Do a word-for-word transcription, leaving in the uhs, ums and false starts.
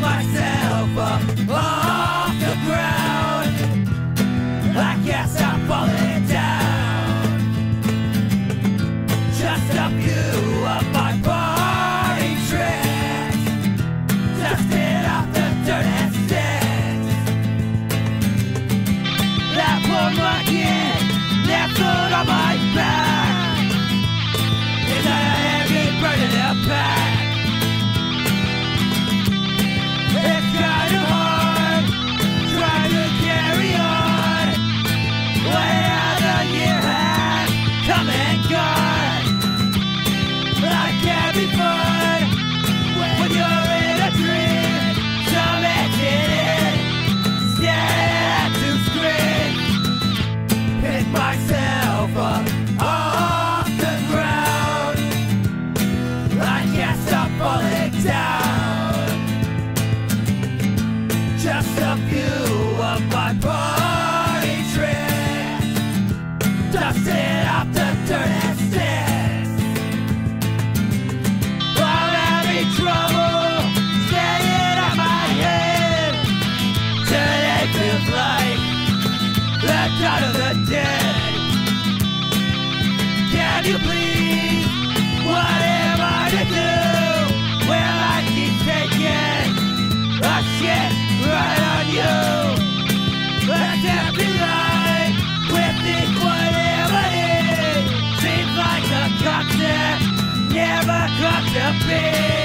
myself up off the ground. I guess I'm falling down. Just a few of my party tricks, dusted off the dirt and sticks. That poor monkey left foot on my back. Is that a heavy burden to pack? It's kinda hard trying to carry on when another year has come and gone. Life can be fun when you're in a dream, cemented in, staring at two screens. Pick myself up off the ground. I can't stop falling down. Just a few of my party tricks, dusted off the dirt and sticks. I'm having trouble staying on my head. Today feels like the dawn of the dead. Can you please, what am I to do? Well, I keep taking a shit right on you. Let's have to lie with equanimity. Seems like the concept never comes to be.